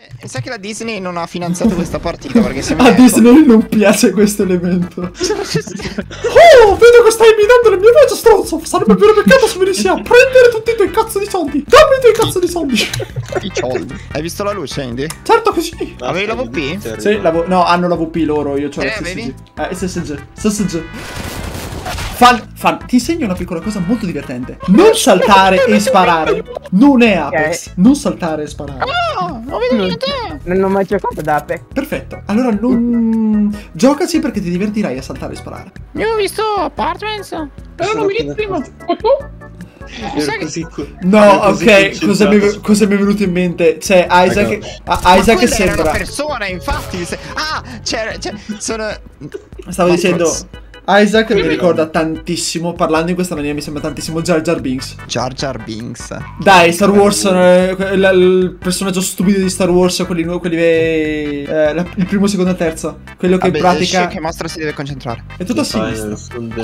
Sa che la Disney non ha finanziato questa partita perché se a Disney non piace questo elemento. Oh, vedo che stai minando le mie voce, stronzo. Sarebbe vero peccato se venissi a prendere tutti i tuoi cazzo di soldi. Dammi i tuoi cazzo di soldi. I soldi. Hai visto la luce, Andy? Certo che sì. Avevi la VP? Sì, no, hanno la VP loro, io ho la SSG. SSG. Fan, ti insegno una piccola cosa molto divertente. Non saltare e sparare. Non è Apex. Non saltare e sparare. No, non vedo niente. Non ho mai giocato ad Apex. Perfetto. Allora non... Giocaci perché ti divertirai a saltare e sparare. Io ho visto Apartments. Però non mi dite prima. No, ok, cosa mi è venuto in mente? C'è Isaac, Isaac che sembra... Era una persona, infatti. Sono... Stavo dicendo... Isaac mi ricorda tantissimo, parlando in questa maniera mi sembra tantissimo Jar Jar Binks. Jar Jar Binks. Dai, Star Wars, il personaggio stupido di Star Wars, quelli il primo, secondo e terzo. Quello che in pratica... che mostra si deve concentrare. È tutto a sinistra.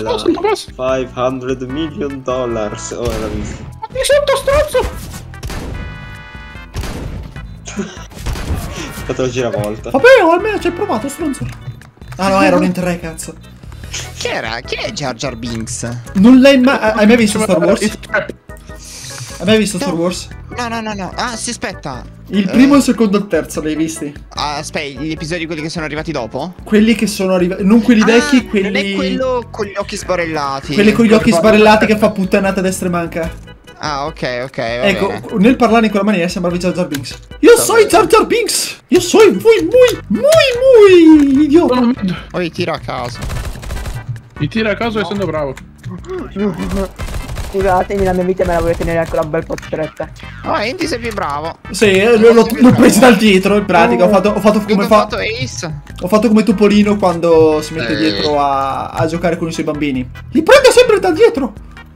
500 million dollars. Oh, l'ho visto. Di sotto, stronzo! Fatelo giravolta. Vabbè, almeno ci hai provato, stronzo. Ah no, erano in tre, cazzo. Chi era? Chi è Jar Jar Binks? Non l'hai mai... Hai mai visto Star Wars? Hai mai visto Star Wars? No. Ah, si aspetta. Il primo, il secondo e il terzo, li hai visti? Aspetta, gli episodi quelli che sono arrivati dopo? Quelli che sono arrivati... Non quelli vecchi, quelli... Non è quello con gli occhi sbarellati. Quelli con gli occhi sbarellati che fa puttanata a destra e manca. Ah, ok, ecco, bene. nel parlare in quella maniera sembravi Jar Jar Binks. Io sono Jar Jar Binks! Io sono muy idiota! Poi tira a caso. Mi tira a caso essendo bravo. Scusatemi, la mia vita me la voglio tenere ancora un bel po' stretta. Andy sei più bravo. Sì, l'ho preso dal dietro in pratica. Ho fatto come Ace. Ho fatto come Topolino quando si mette dietro a giocare con i suoi bambini. Li prendo sempre da dietro.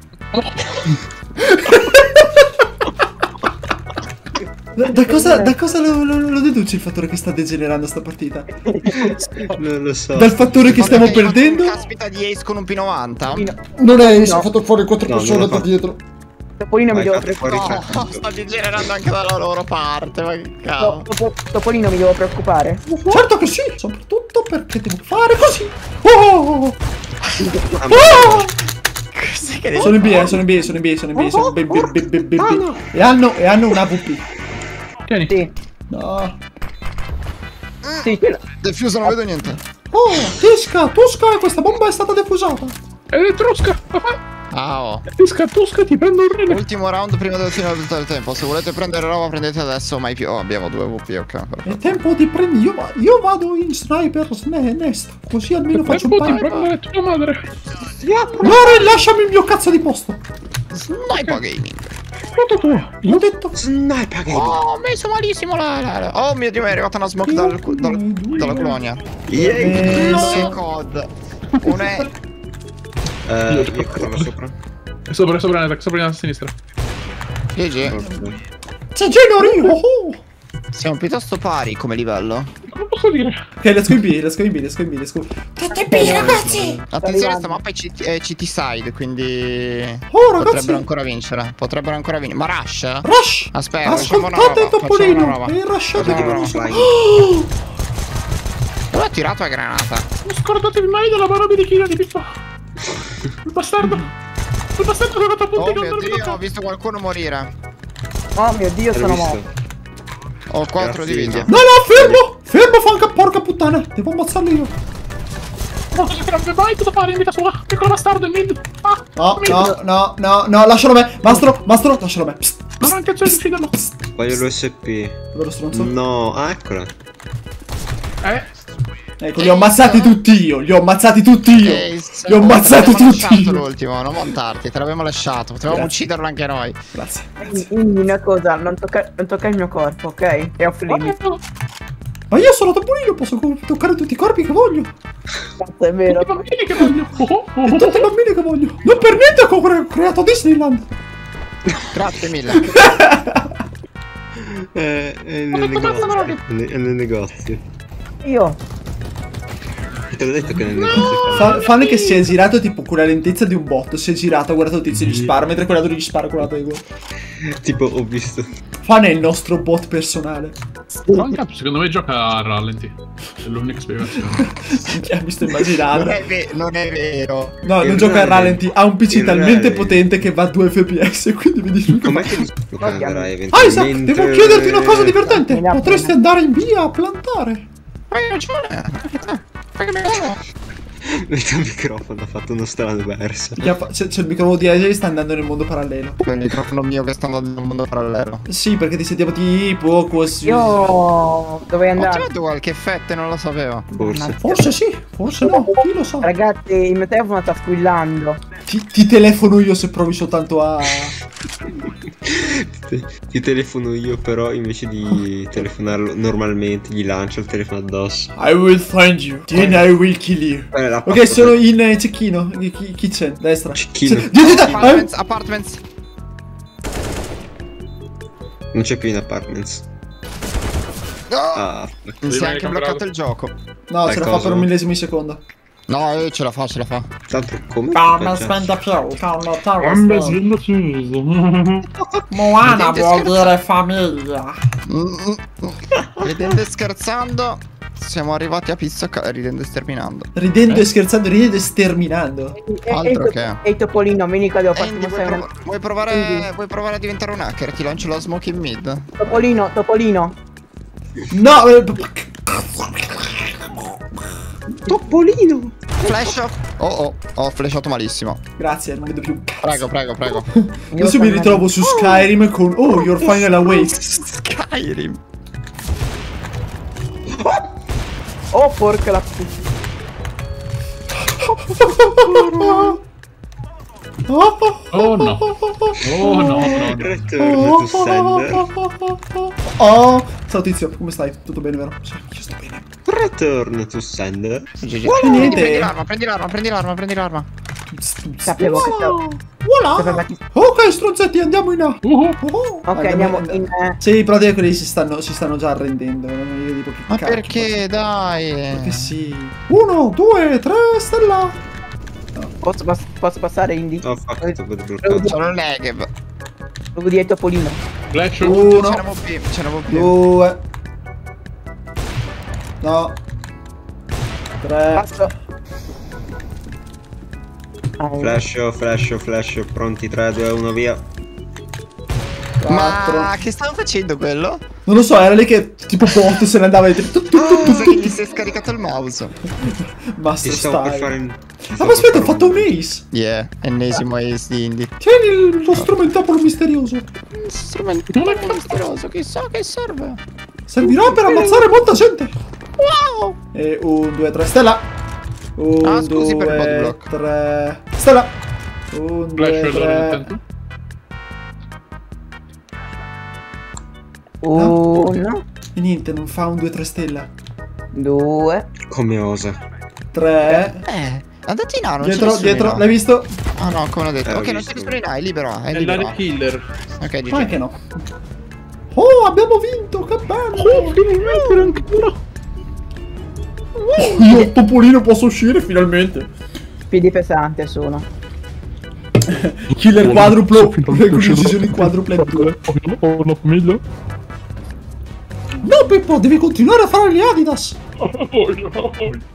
Da cosa lo deduci il fattore che sta degenerando sta partita? Non lo so. Dal fattore che stiamo perdendo? Caspita di Ace con un P90? Non è Ace, ho fatto fuori 4 persone da dietro. Topolino mi devo preoccupare. No, sta degenerando anche dalla loro parte, ma che cavolo. Topolino mi devo preoccupare. Certo che sì, soprattutto perché devo fare così. Oh! Sono in B, sono in B. E hanno un AVP. Tieni. Sì. No. Sì, Defuso, non vedo niente. Oh, Tusca, questa bomba è stata defusata. Elettrosca. Tusca, ti prendo un rene. Ultimo round prima del fine del tempo. Se volete prendere roba prendete adesso, mai più. Oh, abbiamo 2 VP, ok. Perfetto. È tempo di prendere. Io vado in sniper nest. Così almeno faccio un paio. Prendere tua madre. Lore, lasciami il mio cazzo di posto. Sniper Gaming. Tutto tuo. L'ho detto. Sniper Gaming. Oh, ho messo malissimo la... Oh mio Dio, mi è arrivata una smoke dalla colonia. No, COD. Un è... Io corro sopra. Sopra a sinistra. GG. C'è Genori. Siamo piuttosto pari come livello. Come posso dire? Ok, let's go in B. Tutti B, ragazzi. Attenzione, sta mappa è CT side, quindi... Oh, ragazzi. Potrebbero ancora vincere. Ma rush? Rush. Aspetta, ascoltate Topolino. E rushate di conosco. Dove ha tirato la granata? Non scordatevi mai della mano di china di pippa. Il bastardo è andato a punti. Oh mio Dio, ho visto qualcuno morire. Oh mio Dio, sono morto. Ho 4 di vita. No, fermo, fanca porca puttana. Devo ammazzarlo io. Non so che mai cosa fare in vita sua. Piccolo bastardo in mid. No, lascialo a me. Mastro, lascialo a me. Non ha anche ucciderlo. Voglio l'USP. Vero stronzo? No, eccola. Ecco, li ho ammazzati tutti io. Li ho ammazzati tutti l'ultimo, non montarti, te l'abbiamo lasciato. Potevamo ucciderlo anche noi. Grazie. Quindi una cosa, non tocca il mio corpo, ok? È off limit. Ma io sono Topolino, posso toccare tutti i corpi che voglio. È vero. Tutti i bambini che voglio. E tutti i bambini che voglio. Non per niente ho creato Disneyland. Grazie mille. È nel negozio. Io. Te l'ho detto che nel negozio. Fanno che si è girato tipo con la lentezza di un bot. Si è girato, ha guardato il tizio, gli spara, mentre quell'altro gli spara con la testa. Tipo, ho visto. Fan è il nostro bot personale. secondo me gioca a rallenti. È l'unica spiegazione. Mi sto immaginando. Non è vero. No, non gioca a rallenti. Ha un PC talmente potente che va a 2 fps. Quindi mi dici. Com'è che andrà Isaac, eventualmente? devo chiederti una cosa divertente. Potresti andare in via a plantare. Hai ragione. Metti il microfono, ha fatto uno strano verso. C'è il microfono di AJ, sta andando nel mondo parallelo. Il microfono mio che sta andando nel mondo parallelo. Sì, perché ti sentiamo tipo così. Io dovevo Ho andare. trovato qualche effetto e non lo sapevo. Forse sì, forse no, chi lo sa. Ragazzi, il mio telefono sta squillando. Ti telefono io se provi soltanto a... Ti telefono io, però invece di telefonarlo normalmente gli lancio il telefono addosso. I will find you, then I will kill you. Ok, sono in cecchino, kitchen, destra. Cecchino. Apartments. Non c'è più in apartments. Ah, Mi si è anche bloccato il gioco. No, ce la fa per un millesimo di secondo. No, ce la fa. tanto come? spenda più, Quando sveglia chiuso. Moana vuol dire famiglia. Ridendo e scherzando, siamo arrivati a pizza ridendo e sterminando. Ridendo e scherzando, ridendo e sterminando. Altro che. Ehi Topolino, vieni qua, devo farti Andy, mostrare vuoi provare a diventare un hacker? Ti lancio la smoke in mid. Topolino. No, Topolino! Flash. Ho flashato malissimo. grazie, non vedo più. Prego. Adesso mi ritrovo su Skyrim con oh, your final awake. Skyrim. Oh, porca la puttana. Oh no. Return to sender. Oh, ciao tizio, come stai? Tutto bene, vero? Sì, io sto bene. Return to sender. Niente. Prendi l'arma. Sapevo che stavo. Voilà. Ok, stronzetti, andiamo in A. Ok, andiamo in... Sì, però direi che quelli si stanno già arrendendo. Io dico che Ma cacchio, perché, dai? Perché sì. 1, 2, 3, stella. Posso passare, Indy? Oh fuck, sto per bloccato. Sono Negev. Devo dire Topolino. Flash. 1, Ce n'avevo più. 2. No. 3. Passo. Flash, pronti 3, 2, 1, via. 4. Ma che stavo facendo quello? Non lo so, era lì che tipo bot se ne andava Sai che gli si è scaricato il mouse. Master Ti stavo per style. fare Ah, ma aspetta, ho fatto un ace. Yeah, ennesimo ace di Indy. Tieni lo strumentapolo misterioso. Strumento misterioso, chissà che serve. Servirà per ammazzare molta gente. Wow! E 1, 2, 3, stella. 1, scusi per il bot 2, block. 3, stella. 1, 2, 3. 1, E niente, non fa un 2, 3 stella. 2. Come osa. 3. Andate in A, non Dietro, l'hai visto? Ah no, come ho detto. Ok, non visto. c'è nessuno in A, è libero A, è È libero l'area A. killer. Ok, Ma anche no. Oh, abbiamo vinto, che bello! Finalmente ancora. Io, Topolino, posso uscire finalmente. Piedi pesanti sono. Killer quadruplo. Le decisioni quadruple 2. Ho una famiglia. No, Pippo, devi continuare a fare gli Adidas. Voglio.